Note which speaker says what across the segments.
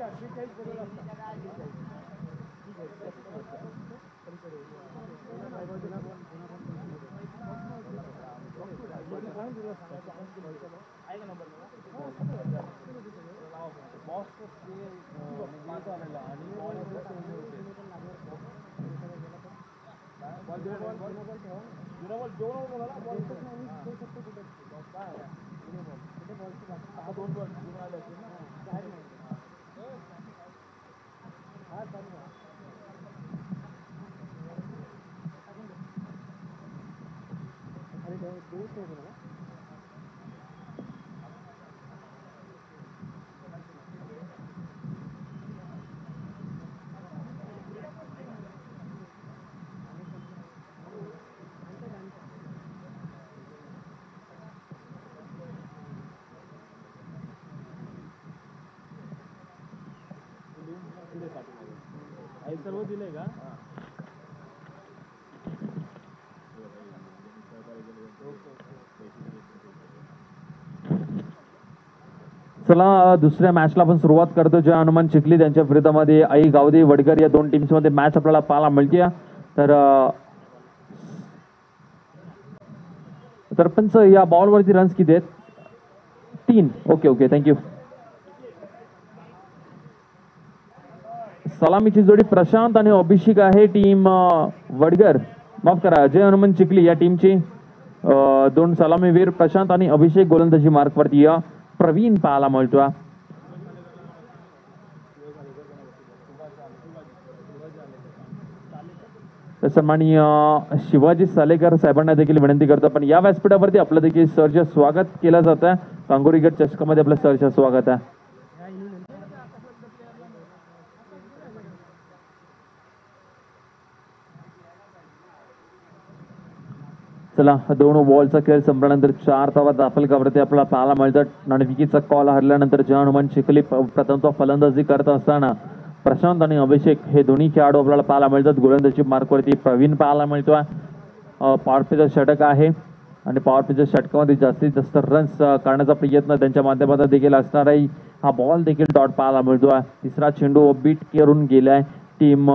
Speaker 1: सर्व दिले का? चला दुसऱ्या मॅचला आपण सुरुवात करतो. जय हनुमान चिखली त्यांच्या विरोधामध्ये आई गावदे वडकर या दोन टीम्स मध्ये मॅच आपल्याला पाहायला मिळते. तर सरपंच या बॉलवरती रन्स किती आहेत? 3. Okay thank you. सलामीची जोडी प्रशांत आणि अभिषेक आहे. टीम वडगर माफ करा जय हनुमान चिखली या टीमची दोन सलामीवीर प्रशांत आणि अभिषेक गोलंदाजी मार्कवरती प्रवीण पाहायला मिळतो. सन्माननीय शिवाजी सालेकर साहेबांना देखील विनंती करतो. पण या व्यासपीठावरती आपलं देखील सरचे स्वागत केलं जातं. कांगोरीगड चषकामध्ये आपलं सरचे स्वागत आहे. चला दोन बॉलचा खेळ संपल्यानंतर 4 धावा दाफलकावरती आपल्याला पाहायला मिळतात. नाणेफेकीचा कॉल हरल्यानंतर जय हनुमान चिखली प्रथमतः फलंदाजी करत असताना प्रशांत आणि अभिषेक हे दोन्ही खेळाडू आपल्याला पाहायला मिळतात. गोलंदाजी मार्कवरती प्रवीण पाहायला मिळतोय. पॉवर प्लेचा षटक आहे आणि पॉवर प्लेच्या षटकामध्ये जास्तीत जास्त रन्स करण्याचा प्रयत्न त्यांच्या माध्यमातून देखील असणार आहे. हा बॉल देखील डॉट पाहायला मिळतोय. तिसरा चेंडू बीट करून गेलाय टीम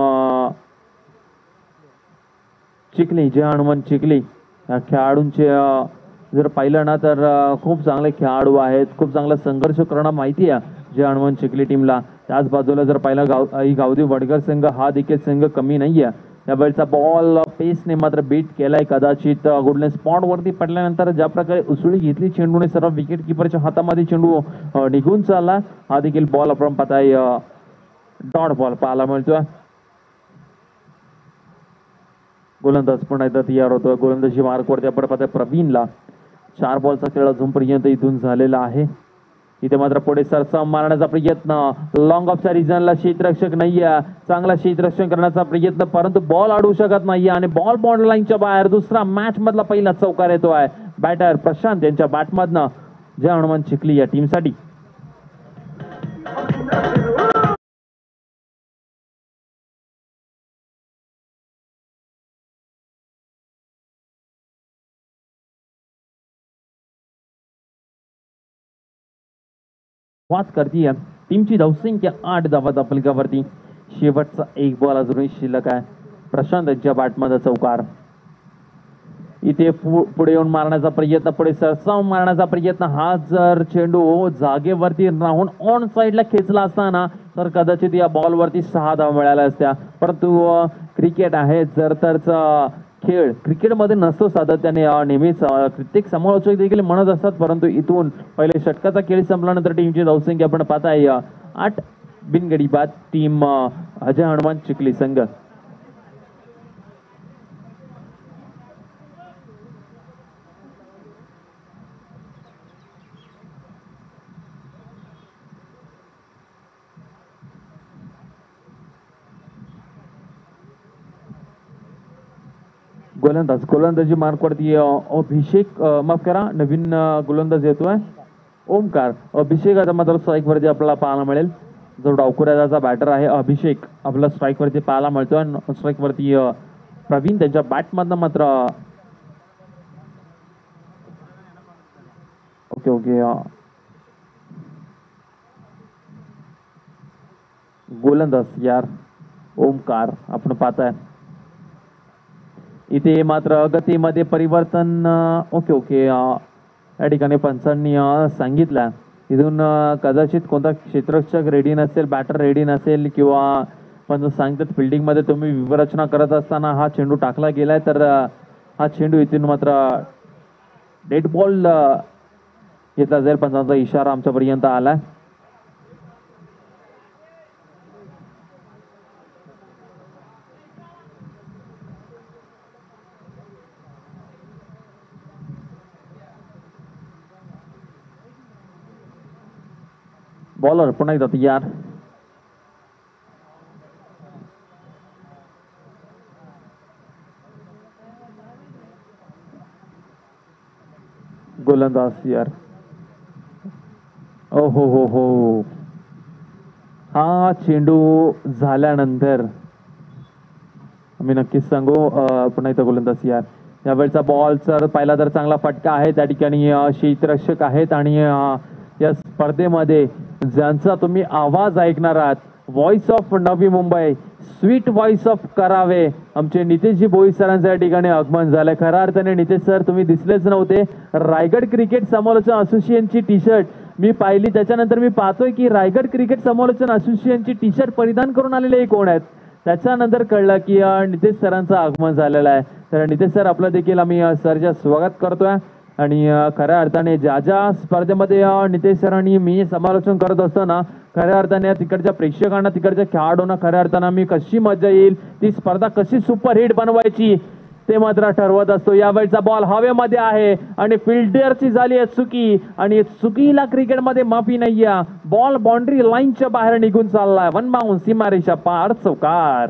Speaker 1: चिखली जय हनुमान चिखली या खेळाडूंचे जर पाहिलं ना तर खूप चांगले खेळाडू आहेत. खूप चांगला संघर्ष करणं माहिती आहे जय हनुमान चिखली टीमला. त्याच बाजूला जर पाहिलं गावदी वडगर संघ हा देखील संघ कमी नाही आहे. या वेळचा बॉल पेसने मात्र बीट केलाय. कदाचित गुडले स्पॉटवरती पडल्यानंतर ज्या प्रकारे उसळी घेतली चेंडूने सर्व विकेट किपरच्या हातामध्ये चेंडू निघून चालला. हा देखील बॉल आपण पाहताय डॉट बॉल पाहायला मिळतोय. गोलंदाज पण एकदा तयार होतोय. गोलंदाजी मार्कवरती आपण पाहतोय प्रवीणला. 4 बॉलचा खेळ अजूनपर्यंत इथून झालेला आहे. इथे मात्र पुढे सरसाम मारण्याचा प्रयत्न लॉंग ऑफच्या रिजनला क्षेत्ररक्षक नाहीये. चांगला क्षेत्ररक्षण करण्याचा प्रयत्न परंतु बॉल अडवू शकत नाहीये आणि बॉल बॉर्डर लाईनच्या बाहेर. दुसरा मॅच मधला पहिला चौकार येतोय बॅटर प्रशांत यांच्या बॅटमधनं जय हनुमान चिखली या टीमसाठी. वाच करतीये टीमची धावसंख्या 8 धावा दाफलकावरती. शेवटचा 1 बॉल अजूनही शिल्लक आहे. प्रशांत यांच्या बॅटमध्ये चौकार. इथे पुढे येऊन मारण्याचा प्रयत्न पुढे सरसावून मारण्याचा प्रयत्न. हा जर चेंडू जागेवरती राहून ऑन साईडला खेचला असताना तर कदाचित या बॉलवरती 6 धावा मिळाल्या असत्या. परंतु क्रिकेट आहे जर तरचा खेळ क्रिकेटमध्ये नसतो सातत्याने. नेहमीच प्रत्येक समालोचक देखील म्हणत असतात. परंतु इथून पहिले षटकाचा खेळ संपल्यानंतर टीमची धावसंख्या आपण पाहताय 8 बिनगडी बाद. टीम अजय हनुमान चिखली संघ. गोलंदाजी मार्कवरती अभिषेक माफ करा नवीन गोलंदाज येतोय ओमकार. अभिषेक आता मात्र स्ट्राईक वरती आपल्याला पाहायला मिळेल. जो डावखुऱ्याचा बॅटर आहे अभिषेक आपला स्ट्राईक वरती पाहायला मिळतोय. स्ट्राईक वरती प्रवीण त्यांच्या बॅटमधनं मात्र ओके गोलंदाज यार ओमकार आपण पाहताय इथे मात्र गतीमध्ये परिवर्तन. ओके ओके या ठिकाणी पंचांनी सांगितलं इथून कदाचित कोणता क्षेत्ररक्षक रेडी नसेल, बॅटर रेडी नसेल किंवा पण सांगतात फिल्डिंगमध्ये तुम्ही व्यूहरचना करत असताना हा चेंडू टाकला गेलाय तर हा चेंडू इथून मात्र डेड बॉल घेतला जाईल. पंचांचा इशारा आमच्यापर्यंत आलाय. बॉलर पुन्हा एकदा तयार. गोलंदाज यार ओ हो हा चेंडू झाल्यानंतर आम्ही नक्कीच सांगू. पुन्हा एकदा गोलंदाज यार यावेळचा बॉल सर पाहिला तर चांगला फटका आहे. त्या ठिकाणी क्षेत्ररक्षक आहेत आणि या स्पर्धेमध्ये ज्यांचा तुम्ही आवाज ऐकणार आहात, voice of Navi Mumbai, sweet voice of करावे, आमचे नितेशजी भोई सरांच्या या ठिकाणी आगमन झालंय. खऱ्या अर्थाने नितेश सर तुम्ही दिसलेच नव्हते. रायगड क्रिकेट समालोचन असोसिएशनची टी शर्ट मी पाहिली, त्याच्यानंतर मी पाहतोय की रायगड क्रिकेट समालोचन असोसिएशनची टी शर्ट परिधान करून आलेले कोण आहेत. त्याच्यानंतर कळलं की नितेश सरांचं आगमन झालेलं आहे. तर नितेश सर आपलं देखील आम्ही सरच्या स्वागत करतोय आणि खऱ्या अर्थाने ज्या ज्या स्पर्धेमध्ये नितेश सरांनी मी समालोचन करत असतो ना, खऱ्या अर्थाने तिकडच्या प्रेक्षकांना, तिकडच्या खेळाडूंना खऱ्या अर्थानं मी कशी मजा येईल, ती स्पर्धा कशी सुपरहिट बनवायची ते मात्र ठरवत असतो. यावेळचा बॉल हवेमध्ये आहे आणि फिल्डरची झाली आहे चुकी आणि चुकीला क्रिकेटमध्ये माफी नाहीये. बॉल बाउंड्री लाईनच्या बाहेर निघून चाललाय. वन बाउंस, सीमारेषा पार, चौकार.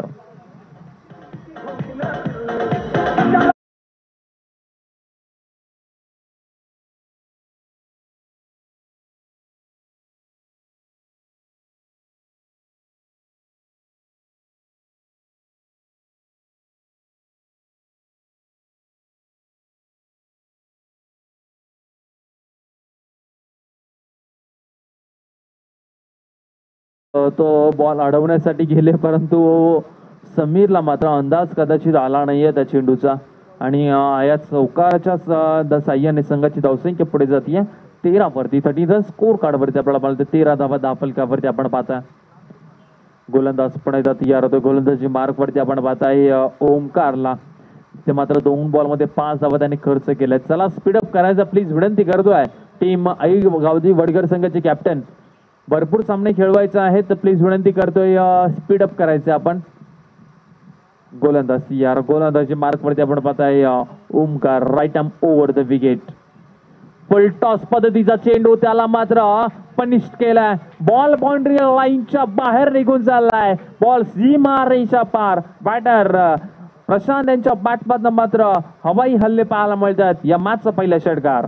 Speaker 1: तो बॉल अडवण्यासाठी गेले परंतु समीरला मात्र अंदाज कदाचित आला नाहीये त्या चेंडूचा आणि या चौकाराच्या साह्याने संघाची धावसंख्या पुढे जाते 13 वरती. 30 स्कोर कार्ड वरती आपल्याला पाहतो 13 धावा दाफलकावरती आपण पाहता. गोलंदाज पण एकदा तयार होतो. गोलंदाजी मार्क वरती आपण पाहताय ओमकारला. ते मात्र 2 बॉल मध्ये 5 धावा त्यांनी खर्च केलाय. चला स्पीडअप करायचा प्लीज विनंती करतोय. टीम आई गावदी वडगर संघाचे कॅप्टन, भरपूर सामने खेळवायचे आहेत तर प्लीज विनंती करतोय स्पीडअप करायचे आपण. गोलंदाज यार गोलंदाजी मार्क वरती आपण पाहताय Omkar, right arm over the wicket. Full toss पद्धतीचा चेंडू, त्याला मात्र पनिश केलाय. बॉल बाउंड्री लाईनच्या बाहेर निघून चाललाय. बॉल सीमा रेषा पार. बॅटर प्रशांत यांच्या बॅटमधनं मात्र हवाई हल्ले पाहायला मिळतात या मॅचचा पहिला षटकार.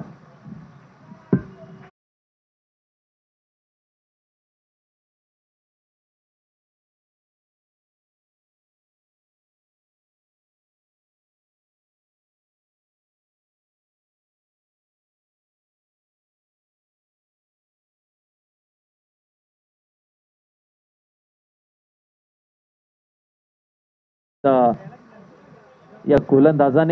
Speaker 1: या गोलंदाजाने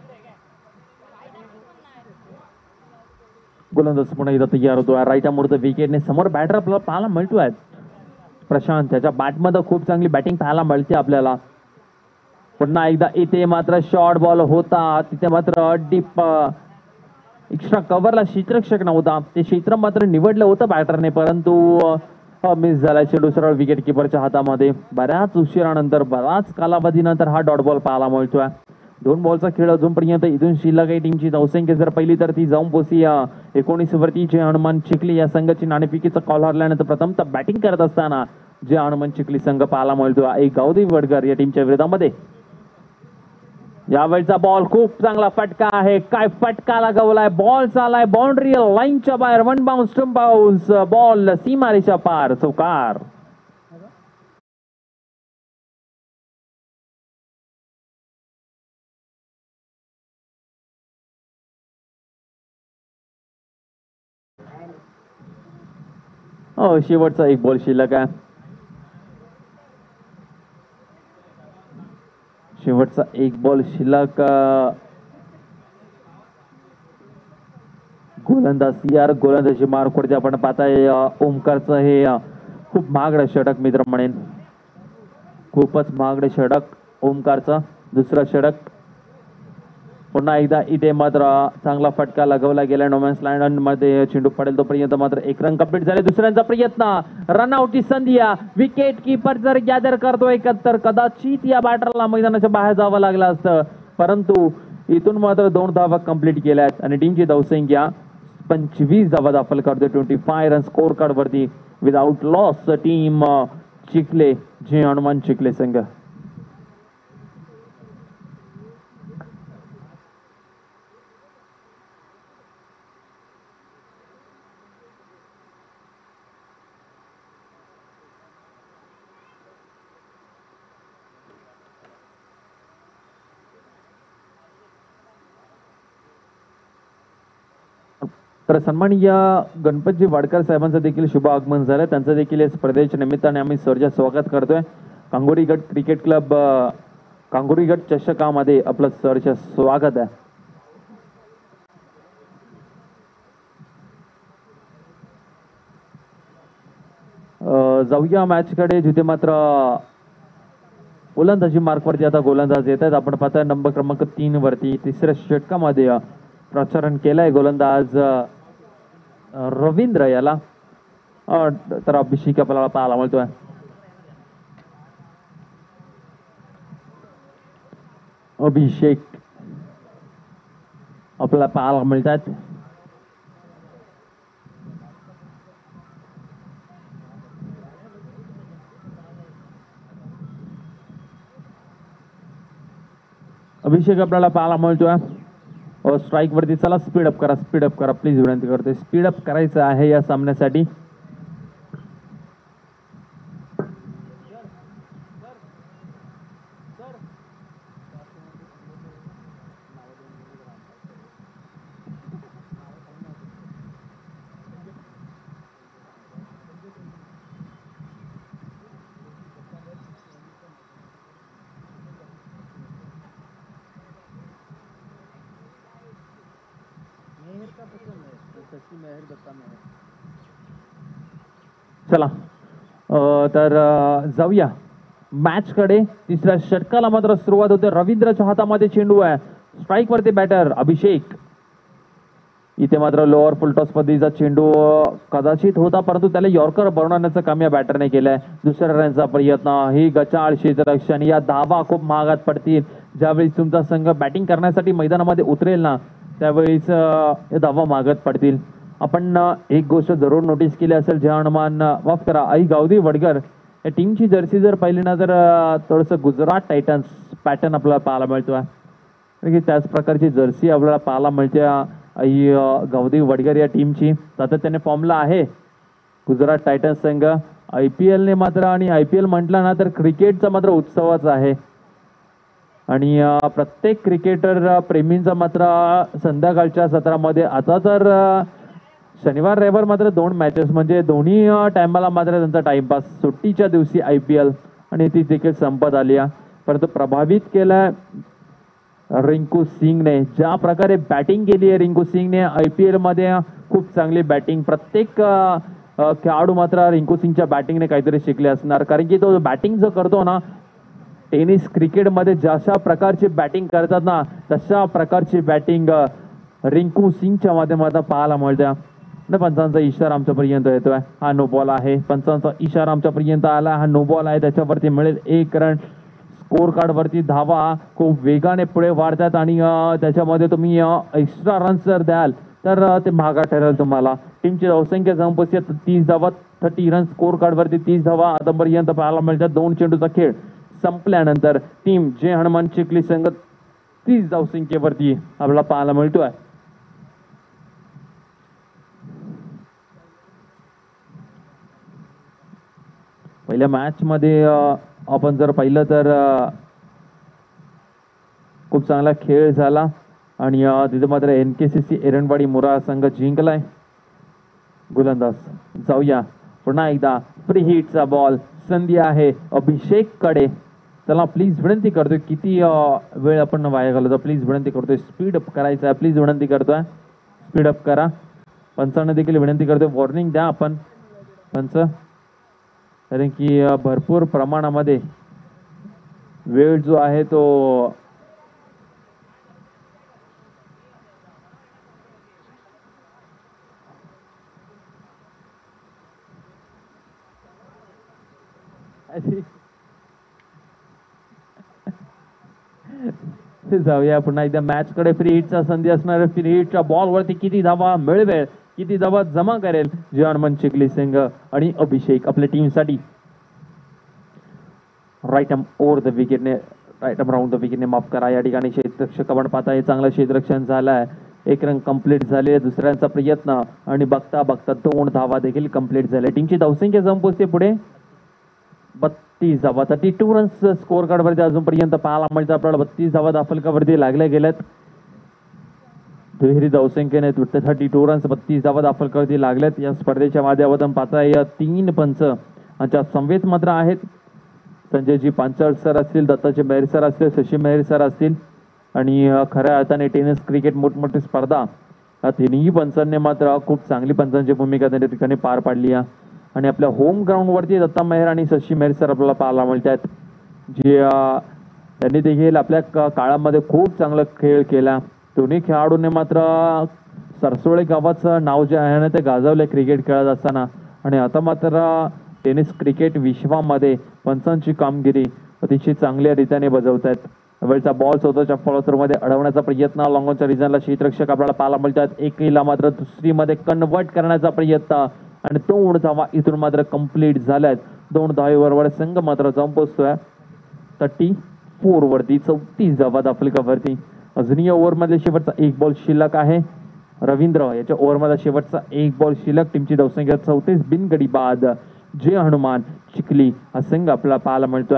Speaker 1: गोलंदाज पुन्हा एकदा तयार होतो. राईट आर्म विकेटने समोर बॅटर आपल्याला पाहायला मिळतोय प्रशांत. त्याच्या बॅटमध्ये खूप चांगली बॅटिंग पाहायला मिळते आपल्याला. पुन्हा एकदा इथे मात्र शॉर्ट बॉल होता, तिथे मात्र डीप एक्स्ट्रा कव्हरला क्षेत्ररक्षक नव्हता. ते क्षेत्र मात्र निवडलं होतं बॅटरने परंतु मिस झाला चेंडू सरळ विकेट किपरच्या हातामध्ये. बऱ्याच उशिरानंतर, बराच कालावधीनंतर हा डॉट बॉल पाहायला मिळतोय. 2 बॉलचा खेळ अजूनपर्यंत इथून शिल्लक आहे. टीमची धावसंख्या जर पहिली तर ती जाऊन पोहोचली 19 वरती. जे हनुमान चिखली या संघाची नाणेफेकीचा कॉल हरल्यानंतर प्रथमतः बॅटिंग करत असताना जे हनुमान चिखली संघ पाहायला मिळतो एक गावदेवी वडगर या टीमच्या विरोधामध्ये. यावेळचा बॉल खूप चांगला फटका आहे. काय फटका लगावलाय. बॉल चालाय बाउंड्री लाईनच्या बाहेर. One bounce, two bounce, ball सीमारेषा पार, चौकार. शेवटचा एक बॉल शिल्लक आहे. शेवटचा एक बॉल शिल्लक. गोलंदाज यार गोलंदाजी मार्कवरती आपण पाहताय ओमकारचं हे खूप महागडं षटक मित्र म्हणेन. खूपच महागडे षटक ओमकारचं दुसरं षटक. पुन्हा एकदा इथे मात्र चांगला फटका लगवला गेला नोमॅन्स लँड मध्ये. चेंडू पडेल तोपर्यंत मात्र एक रन कंप्लीट झाले. दुसऱ्यांचा प्रयत्न रनआउटची संधी. विकेट किपर जर गॅदर करतोय तर कदाचित या बॅटरला मैदानाच्या बाहेर जावं लागलं असतं, परंतु इथून मात्र 2 धावा कंप्लीट केल्यात आणि टीमची धावसंख्या 25 धावा दाखल करते 25 रन स्कोर कार्ड वरती. विदाउट लॉस टीम चिखले जे हनुमान चिखले संघ. तर सन्माननीय गणपतजी वाडकर साहेबांचं देखील शुभ आगमन झालं. त्यांचं देखील या स्पर्धेच्या निमित्ताने आम्ही सरच्या स्वागत करतोय. कांगोरी गट क्रिकेट क्लब कांगोरी गट चषकामध्ये आपलं सरचं स्वागत आहे. जाऊया मॅच कडे, जिथे मात्र गोलंदाजी मार्कवरती आता गोलंदाज येत आहेत. आपण पाहताय नंबर क्रमांक 3 वरती तिसऱ्या षटकामध्ये प्रचारण केलंय गोलंदाज रवींद्र याला. तर अभिषेक आपल्याला पाहायला मिळतोय. अभिषेक आपल्याला पाहायला मिळतात. अभिषेक आपल्याला पाहायला मिळतोय. स्ट्राइक वरती. चला स्पीड अप करा प्लीज, विनंती करतोय. स्पीड अप करायचं आहे या सामन्यासाठी. चला तर जाऊया मॅच कडे. तिसऱ्या षटकाला मात्र सुरुवात होते. रवींद्रच्या हातामध्ये चेंडू आहे. स्ट्राइक वरती बॅटर अभिषेक. इथे मात्र लोअर फुलटॉस पद्धतीचा चेंडू कदाचित होता, परंतु त्याला यॉर्कर बनवण्याचं काम या बॅटरने केलंय. दुसऱ्या रनचा प्रयत्न. ही गचाळ क्षेत्ररक्षण. या धावा खूप महागात पडतील. ज्यावेळी तुमचा संघ बॅटिंग करण्यासाठी मैदानामध्ये उतरेल ना, त्यावेळीच हे धावा महागात पडतील. आपण एक गोष्ट जरूर नोटीस केली असेल, जे हनुमान माफ करा आई गावदी वडकर या टीमची जर्सी जर पाहिली ना, तर थोडंसं गुजरात टायटन्स पॅटर्न आपल्याला पाहायला मिळतोय. त्याच प्रकारची जर्सी आपल्याला पाहायला मिळते आई गावदी वडकर या टीमची. सातत्याने फॉर्मला आहे गुजरात टायटन्स संघ. IPL ने मात्र, आणि IPL म्हटलं ना तर क्रिकेटचा मात्र उत्सवच आहे. आणि प्रत्येक क्रिकेटर प्रेमींचा मात्र संध्याकाळच्या सत्रामध्ये आता तर शनिवार रविवार मात्र 2 मॅचेस, म्हणजे दोन्ही टायमाला मात्र त्यांचा टाइमपास. सुट्टीच्या दिवशी IPL आणि ती देखील संपत आली आहे. परंतु प्रभावित केलं रिंकू सिंगने. ज्या प्रकारे बॅटिंग केली आहे रिंकू सिंगने IPL मध्ये, खूप चांगली बॅटिंग. प्रत्येक खेळाडू मात्र रिंकू सिंगच्या बॅटिंगने काहीतरी शिकले असणार, कारण की तो बॅटिंग जो करतो ना, टेनिस क्रिकेटमध्ये जशा प्रकारची बॅटिंग करतात ना, तशा प्रकारची बॅटिंग रिंकू सिंगच्या माध्यमातून पाहायला मिळते. पंचांचा इशारा आमच्यापर्यंत येतोय. हा नो बॉल आहे. पंचांचा इशारा आमच्यापर्यंत आला. हा नो बॉल आहे. त्याच्यावरती मिळेल 1 रन. स्कोर कार्ड वरती धावा खूप वेगाने पुढे वाढतात आणि त्याच्यामध्ये तुम्ही एक्स्ट्रा रन्स जर द्याल तर ते महागा ठरेल तुम्हाला. टीमची धावसंख्या जवळपास 30 धावा 30 रन. स्कोर कार्ड वरती 30 धावा आतापर्यंत पाहायला मिळतात. 2 चेंडूचा खेळ संपल्यानंतर टीम जे हनुमान चिखली संघ 30 धावसंख्येवरती आपल्याला पाहायला मिळतोय. पहिल्या मॅच मध्ये आपण जर पाहिलं तर खूप चांगला खेळ झाला आणि तिथे मात्र NKCC एरंडवाडी मुरा संघ जिंकलाय. गोलंदाज जाऊया पुन्हा एकदा. फ्री हिटचा बॉल. संधी आहे अभिषेक कडे. चला प्लीज विनंती करतोय, किती वेळ आपण वाया घालवतो, प्लीज विनंती करतोय, स्पीड अप करायचं आहे, प्लीज विनंती करतोय, स्पीड अप करा. पंचांना देखील विनंती करतोय, वॉर्निंग द्या आपण पंच, कारण की भरपूर प्रमाणामध्ये वेळ जो आहे तो जाऊया पुन्हा एकदा मॅच कडे. फ्री हिटचा संधी असणार, फ्री हिटच्या बॉलवरती किती धावा मिळवेल, किती धावा जमा करेल हनुमान चिखली संघ आणि अभिषेक आपल्या टीमसाठी. राईट आर्म ओव्हर द विकेटने, राईट आर्म राऊंड द विकेटने माफ करा. या ठिकाणी क्षेत्ररक्षक आपण पाहताय, चांगलं क्षेत्ररक्षण झालंय, एक रन कंप्लीट झाले, दुसऱ्यांचा प्रयत्न आणि बघता बघता 2 धावा देखील कंप्लीट झाले. टीमची धावसंख्या जम पोहोचते पुढे 32 धावा. 32 रन्स स्कोर कार्ड वरती अजूनपर्यंत पाहायला मिळतं आपल्याला. 32 धावा दाफलकावरती लागल्या गेल्यात. दुहेरी धावसंख्येने 32 रन्स 32 धावा दाफलकावरती लागल्यात. या स्पर्धेच्या माध्यमातून पाहताय 3 पंच यांच्या समवेत मात्र आहेत. संजयजी पांचाळ सर असतील, दत्ताजी मेहर सर असतील, शशी मेहर सर असतील आणि खऱ्या अर्थाने टेनिस क्रिकेट मोठमोठी स्पर्धा या तिन्ही पंचांनी मात्र खूप चांगली पंचांची भूमिका त्या ठिकाणी पार पाडली आहे. आणि आपल्या होम ग्राउंडवरती दत्ता मेहर आणि शशी मेहर सर आपल्याला पाहायला मिळतात, जे त्यांनी देखील आपल्या काळामध्ये खूप चांगला खेळ केला. दोन्ही खेळाडूंनी मात्र सरसोळे गावाचं नाव जे आहे ना ते गाजवले क्रिकेट खेळत असताना. आणि आता मात्र टेनिस क्रिकेट विश्वामध्ये पंचांची कामगिरी अतिशय चांगल्या रीतीने बजावत आहेत. वेळचा बॉल स्वतःच्या फॉलोथ्रूमध्ये अडवण्याचा प्रयत्न लॉंगॉनच्या रिजनला क्षेत्ररक्षक आपल्याला पाहायला मिळतात. एकला मात्र दुसरीमध्ये कन्वर्ट करण्याचा प्रयत्न आणि 2 धावा इथून मात्र कंप्लीट झाल्यात. 2 धावेबरोबर संघ मात्र जाऊन पोहोचतोय 34 वरती. 34 धावा दाफलकावरती. अजूनही ओव्हरमध्ये शेवटचा 1 बॉल शिल्लक आहे. रवींद्र याच्या ओव्हरमध्ये शेवटचा 1 बॉल शिल्लक. टीमची धावसंख्या 34 बिनगडी बाद. जे हनुमान चिखली हा संघ आपल्याला पाहायला मिळतोय.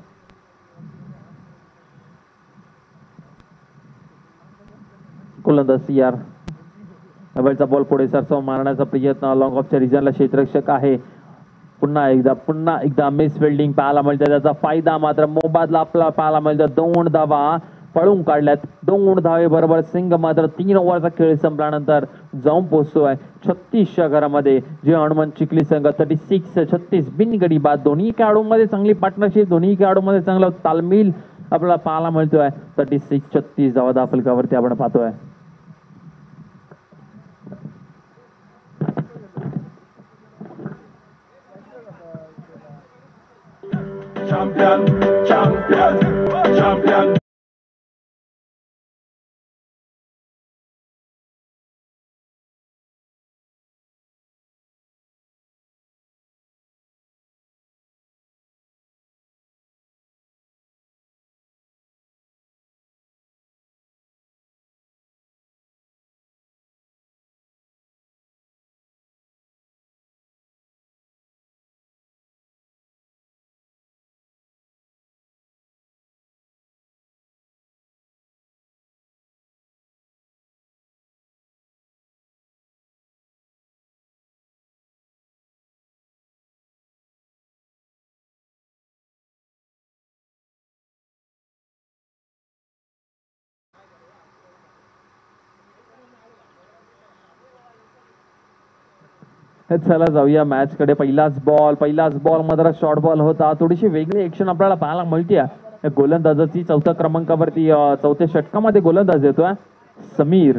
Speaker 1: गोलंदाज यार वेळचा बॉल पुढे सरसव मारण्याचा प्रयत्न लॉंग ऑफच्या रिजनला क्षेत्ररक्षक आहे. पुन्हा एकदा मिस फिल्डिंग पाहायला मिळते. त्याचा फायदा मात्र मोबादला आपल्याला पाहायला मिळतो. 2 धावा पळून काढल्यात. 2 धावे बरोबर सिंग मात्र 3 ओव्हरचा खेळ संपल्यानंतर जाऊन पोहोचतोय 36च्या घरामध्ये. जे हनुमान चिखली संघ 36 बिनगडी बाद. दोन्ही खेळाडूंमध्ये चांगली पार्टनरशिप, दोन्ही खेळाडूंमध्ये चांगला तालमील आपल्याला पाहायला मिळतोय. 36 धावा दाफलकावरती आपण पाहतोय.
Speaker 2: Champion, champion, champion.
Speaker 1: चला जाऊया मॅच कडे. पहिलाच बॉल मात्र शॉर्ट बॉल होता. थोडीशी वेगळी ॲक्शन आपल्याला पाहायला मिळते. गोलंदाजाची 4थ्या क्रमांकावरती 4थ्या षटकामध्ये गोलंदाज येतोय समीर.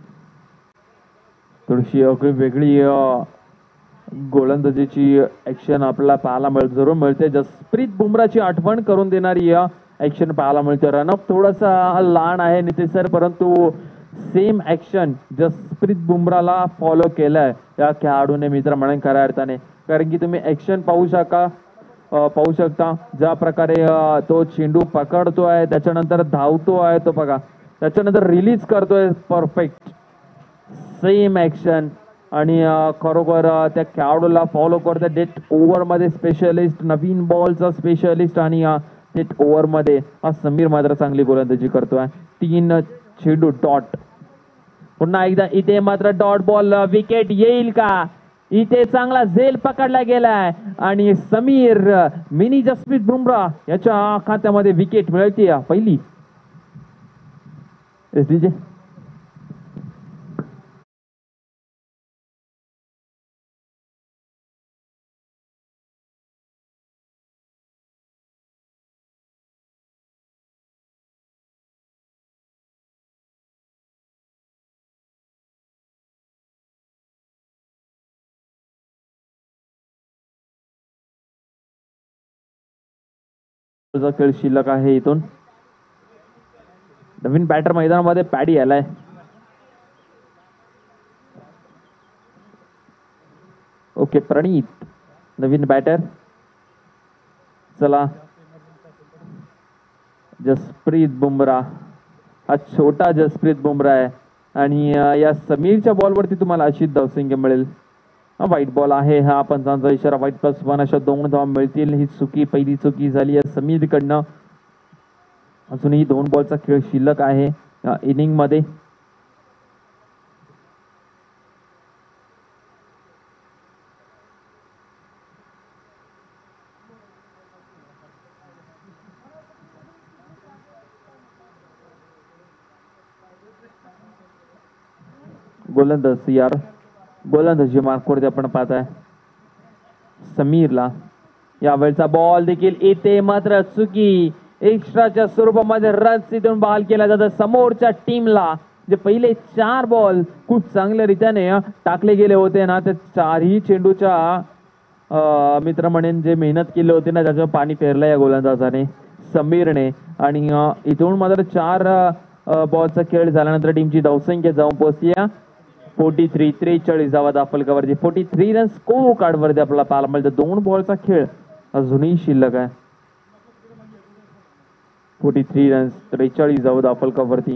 Speaker 1: थोडीशी वेगळी गोलंदाजीची ॲक्शन आपल्याला पाहायला जरूर मिळते. जसप्रीत बुमराची आठवण करून देणारी ॲक्शन पाहायला मिळते. रनअप थोडासा लहान आहे नितेश सर, परंतु सेम ॲक्शन जसप्रीत बुमराला फॉलो केलाय या खेळाडूने मित्र म्हणून खऱ्या अर्थाने. कारण की तुम्ही ॲक्शन पाहू शकता ज्या प्रकारे तो चेंडू पकडतोय, त्याच्यानंतर धावतोय तो बघा, त्याच्यानंतर रिलीज करतोय. परफेक्ट सेम ॲक्शन आणि खरोखर त्या खेळाडूला फॉलो करतोय. डेथ ओव्हरमध्ये स्पेशलिस्ट, नवीन बॉलचा स्पेशलिस्ट आणि डेथ ओव्हरमध्ये हा समीर मात्र चांगली गोलंदाजी करतोय. 3 चेंडू डॉट. पुन्हा एकदा इथे मात्र डॉट बॉल. विकेट येईल का? इथे चांगला झेल पकडला गेलाय आणि समीर मिनी जसप्रीत बुमराह याच्या खात्यामध्ये विकेट मिळते पहिली. एसडीजे खेळ शिल्लक आहे. इथून नवीन बॅटर मैदानामध्ये पॅडी आलाय. ओके, प्रणीत नवीन बॅटर. चला, जसप्रीत बुमराह हा छोटा जसप्रीत बुमराह आहे आणि या समीरच्या बॉलवरती तुम्हाला अशी धावसंख्या मिळेल. वाईट बॉल आहे हा, पंचांचा इशारा. वाईट +1 अशा 2 धावा मिळतील. ही चुकी, पहिली चुकी झाली आहे समीरकडनं. अजूनही 2 बॉलचा खेळ शिल्लक आहे या इनिंग मध्ये. गोलंदाज यार, गोलंदाजी मार्कवरती आपण पाहताय समीरला. यावेळचा बॉल देखील येते, मात्र चुकी. एक्स्ट्राच्या स्वरूपामध्ये रन इथून बॉल केला जातो समोरच्या टीमला. जे पहिले 4 बॉल खूप चांगल्या रीतीने टाकले गेले होते ना, ते 4ही चेंडूच्या मित्र म्हणेन जे मेहनत केली होती ना, त्याच्यावर पाणी फेरलं या गोलंदाजाने समीरने. आणि इथून मात्र 4 बॉलचा खेळ झाल्यानंतर टीमची धावसंख्या जाऊन पोहोचली 43. 43 धावा दाफलकावरती. 43 रन स्कोर कार्ड वरती आपल्याला पाहायला मिळतं. 2 बॉलचा खेळ अजूनही शिल्लक आहे. 43 रन्स, 43 धावा दाफलकावरती.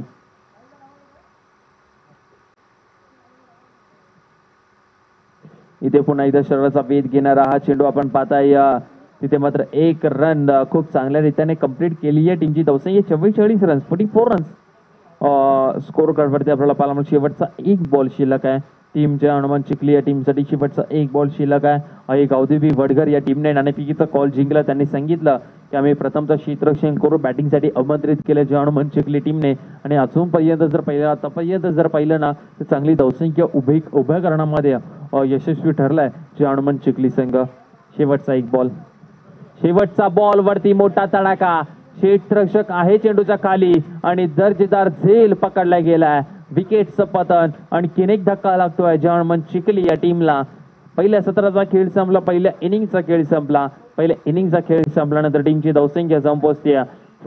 Speaker 1: इथे पुन्हा एकदा शरीराचा वेध घेणारा हा चेंडू आपण पाहताय. तिथे मात्र 1 रन खूप चांगल्या रीतीने कंप्लीट केली आहे टीमची धावसंख्या 44 रन्स, 44 रन्स स्कोर कार्डवरती आपल्याला पाहायला मिळेल. शेवटचा 1 बॉल शिल्लक आहे टीमच्या हनुमान चिखली या टीमसाठी. शेवटचा 1 बॉल शिल्लक आहे. आणि गावदेवी वडघर या टीमने नाणेफेकीचा कॉल जिंकला. त्यांनी सांगितलं की आम्ही प्रथमतः क्षेत्ररक्षण करू, बॅटिंगसाठी आमंत्रित केल्याचे हनुमान चिखली टीमने. आणि अजूनपर्यंत जर पाहिलं ना, तर चांगली धावसंख्या उभ्या करण्यामध्ये यशस्वी ठरलाय जे हनुमान चिखली संघ. शेवटचा 1 बॉल, शेवटचा बॉल वरती मोठा तडाखा. क्षेत्ररक्षक आहे चेंडूच्या खाली आणि दर्जेदार झेल पकडला गेलाय. विकेटचं पतन आणखीन एक धक्का लागतोय हनुमान चिखली या टीमला. पहिल्या सत्राचा खेळ संपला, पहिल्या इनिंगचा खेळ संपला. पहिल्या इनिंगचा खेळ संपल्यानंतर टीमची धावसंख्या जाऊन पोहोचते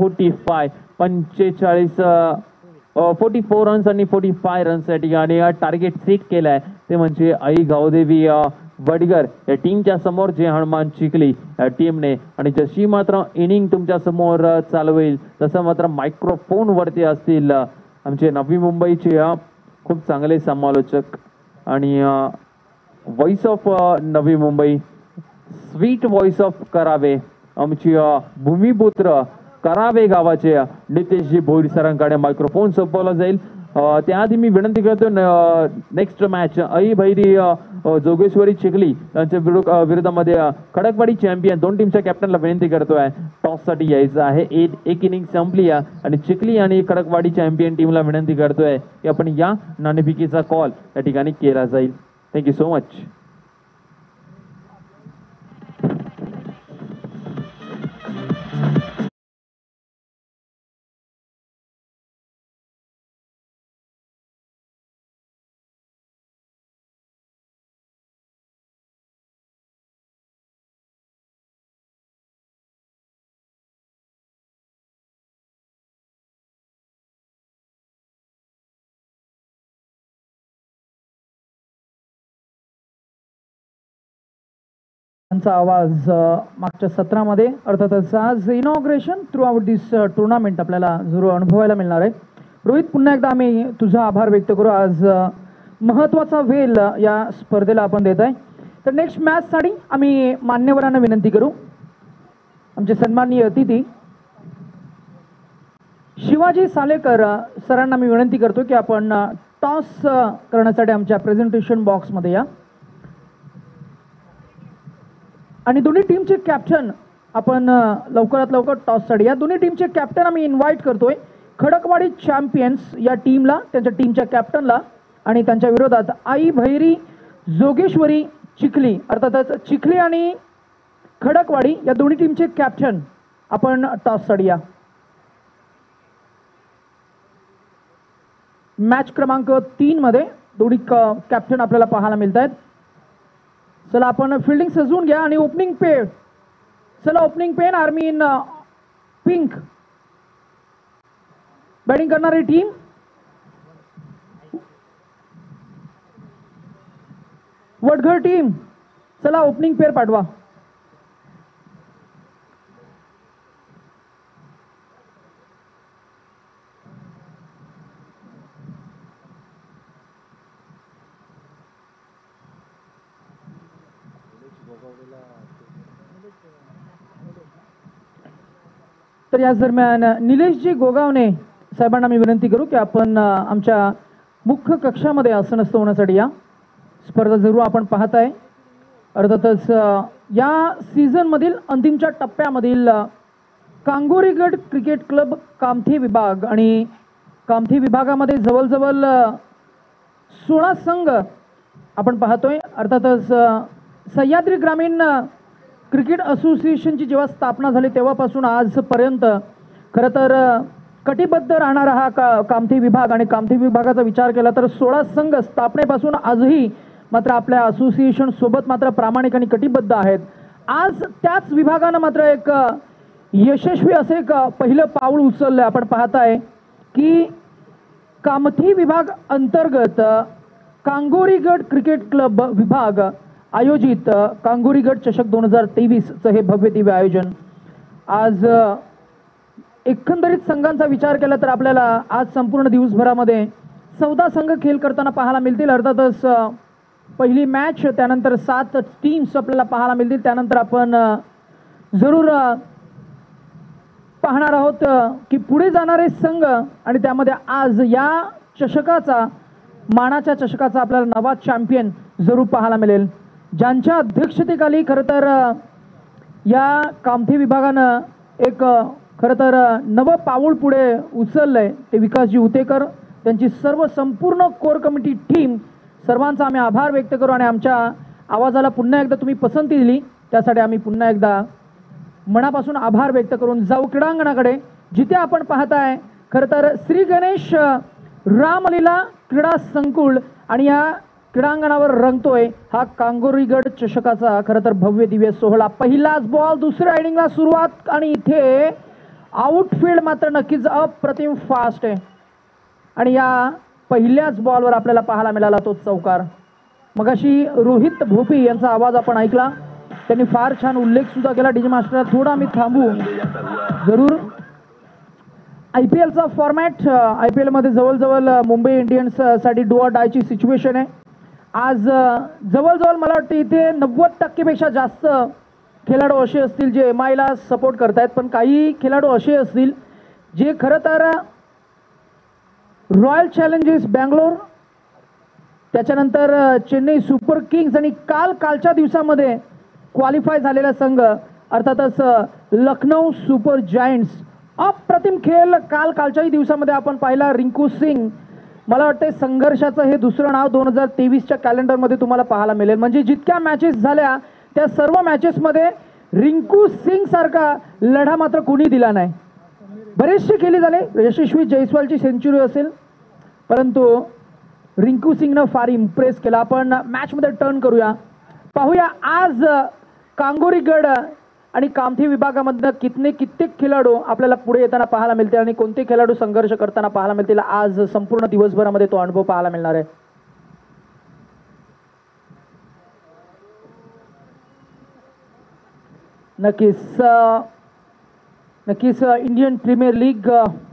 Speaker 1: 44 रन्स आणि 45 रन्स या ठिकाणी टार्गेट सेट केलाय. ते म्हणजे आई गावदेवी वडगर या टीमच्या समोर जे हनुमान चिखली या टीमने. आणि जशी मात्र इनिंग तुमच्या समोर चालवेल तसं मात्र मायक्रोफोन वरती असतील आमचे नवी मुंबईचे खूप चांगले समालोचक आणि voice of Navi Mumbai, sweet voice of करावे, आमची भूमिपुत्र करावे गावाचे नितेशजी भोईर सरांकडे मायक्रोफोन सोपवला जाईल. त्याआधी मी विनंती करतो नेक्स्ट मॅच आई भैरी जोगेश्वरी चिखली यांच्या विरोधामध्ये खडकवाडी चॅम्पियन 2 टीमच्या कॅप्टनला विनंती करतोय टॉस साठी यायचं आहे. एक इनिंग संपली आणि चिखली आणि खडकवाडी चॅम्पियन टीमला विनंती करतोय की आपण या नाणेफेकीचा कॉल या ठिकाणी केला जाईल. Thank you so much.
Speaker 3: आवाज मागच्या सत्रामध्ये अर्थातच आज inauguration throughout this tournament आपल्याला जरूर अनुभवायला मिळणार आहे. रोहित, पुन्हा एकदा आम्ही तुझा आभार व्यक्त करू. आज महत्त्वाचा वेल या स्पर्धेला आपण देत आहे. तर नेक्स्ट मॅचसाठी आम्ही मान्यवरांना विनंती करू. आमचे सन्माननीय अतिथी शिवाजी सालेकर सरांना मी विनंती करतो की आपण टॉस करण्यासाठी आमच्या प्रेझेंटेशन बॉक्समध्ये या. आणि दोन्ही टीमचे कॅप्टन आपण लवकरात लवकर टॉससाठी या दोन्ही टीमचे कॅप्टन आम्ही इन्व्हाइट करतोय. खडकवाडी चॅम्पियन्स या टीमला, त्यांच्या टीमच्या कॅप्टनला, आणि त्यांच्या विरोधात आई भैरी जोगेश्वरी चिखली, अर्थातच चिखली आणि खडकवाडी या दोन्ही टीमचे कॅप्टन आपण टॉससाठी या. मॅच क्रमांक 3 मध्ये दोन्ही कॅप्टन आपल्याला पाहायला मिळत आहेत. चला आपण फिल्डिंग सजवून घ्या आणि ओपनिंग पेन, चला opening pair army in pink. Batting करणारी टीम वडघर टीम, चला ओपनिंग पेअर पाठवा. तर याच दरम्यान निलेशजी गोगावणे साहेबांना मी विनंती करू की आपण आमच्या मुख्य कक्षामध्ये आसनस्थ होण्यासाठी या. स्पर्धा जरूर आपण पाहताय. अर्थातच या सीझनमधील अंतिमच्या टप्प्यामधील कांगोरीगड क्रिकेट क्लब कामठी विभाग आणि कामठी विभागामध्ये जवळजवळ 16 संघ आपण पाहतोय. अर्थातच सह्याद्री ग्रामीण क्रिकेट असोसिएशनची जेव्हा स्थापना झाली तेव्हापासून आजपर्यंत खरं तर कटिबद्ध राहणारा हा कामठी विभाग, आणि कामठी विभागाचा विचार केला तर 16 संघ स्थापनेपासून आजही मात्र आपल्या असोसिएशन सोबत मात्र प्रामाणिक आणि कटिबद्ध आहेत. आज त्याच विभागानं मात्र एक यशस्वी असे एक पहिलं पाऊल उचललं. आपण पाहताय की कामठी विभाग अंतर्गत कांगोरीगड क्रिकेट क्लब विभाग आयोजित कांगोरीगड चषक 2023चं हे भव्य दिव्य आयोजन. आज एकंदरीत संघांचा विचार केला तर आपल्याला आज संपूर्ण दिवसभरामध्ये 14 संघ खेळ करताना पाहायला मिळतील. अर्थातच पहिली मॅच, त्यानंतर 7 टीम्स आपल्याला पाहायला मिळतील. त्यानंतर आपण जरूर पाहणार आहोत की पुढे जाणारे संघ, आणि त्यामध्ये आज या चषकाचा, मानाच्या चषकाचा आपल्याला नवा चॅम्पियन जरूर पाहायला मिळेल, ज्यांच्या अध्यक्षतेखाली खरं तर या कामठी विभागानं एक खरं तर नवं पाऊल पुढे उचललंय. ते विकासजी उतेकर, त्यांची सर्व संपूर्ण कोर कमिटी टीम, सर्वांचा आम्ही आभार व्यक्त करू. आणि आमच्या आवाजाला पुन्हा एकदा तुम्ही पसंती दिली त्यासाठी आम्ही पुन्हा एकदा मनापासून आभार व्यक्त करून जाऊ क्रीडांगणाकडे, जिथे आपण पाहताय खरं तर श्री गणेश रामलीला क्रीडा संकुल, आणि या क्रीडांगणावर रंगतोय हा कांगोरीगड चषकाचा खरं तर भव्य दिव्य सोहळा. पहिलाच बॉल, दुसऱ्या इनिंगला सुरुवात, आणि इथे आउटफील्ड मात्र नक्कीच अप्रतिम फास्ट आहे. आणि या पहिल्याच बॉलवर आपल्याला पाहायला मिळाला तो चौकार. मगाशी रोहित भोपी यांचा आवाज आपण ऐकला, त्यांनी फार छान उल्लेख सुद्धा केला. डीजे मास्टर थोडा आम्ही थांबू जरूर. IPLचा फॉर्मॅट, IPL मध्ये जवळजवळ मुंबई इंडियन्स साठी डू ऑर डायची सिच्युएशन आहे. आज जवळजवळ मला वाटतं इथे 90% पेक्षा जास्त खेळाडू असे असतील जे MI ला सपोर्ट करतायत, पण काही खेळाडू असे असतील जे खरं तर रॉयल चॅलेंजर्स बँगलोर, त्याच्यानंतर चेन्नई सुपर किंग्स, आणि कालच्या दिवसामध्ये क्वालिफाय झालेला संघ अर्थातच लखनौ सुपर जायंट्स. अप्रतिम खेळ कालच्याही दिवसामध्ये आपण पाहिला. रिंकू सिंग, मला वाटतं संघर्षाचं हे दुसरं नाव 2023च्या कॅलेंडरमध्ये तुम्हाला पाहायला मिळेल. म्हणजे जितक्या मॅचेस झाल्या त्या सर्व मॅचेसमध्ये रिंकू सिंग सारखा लढा मात्र कोणी दिला नाही. बरेचसे खेळले झाले, यशस्वी जयस्वालची सेंचुरी असेल, परंतु रिंकू सिंगनं फार इम्प्रेस केला. आपण मॅचमध्ये टर्न करूया, पाहूया आज कांगोरीगड आणि कामठी विभागामधनं कित्येक खेळाडू आपल्याला पुढे येताना पाहायला मिळतील आणि कोणते खेळाडू संघर्ष करताना पाहायला मिळतील. आज संपूर्ण दिवसभरामध्ये तो अनुभव पाहायला मिळणार आहे. नक्कीच इंडियन प्रीमियर लीग